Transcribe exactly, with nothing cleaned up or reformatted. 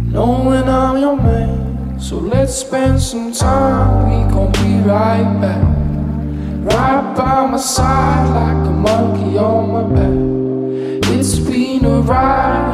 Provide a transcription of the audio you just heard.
knowing I'm your man. So let's spend some time, we gon' be right back. Right by my side like a monkey on my back. It's been a ride,